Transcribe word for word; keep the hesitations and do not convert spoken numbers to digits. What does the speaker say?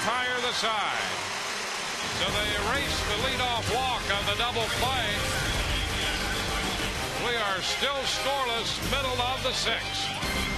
umpire the side. So they erase the leadoff walk on the double play. We are still scoreless, middle of the sixth.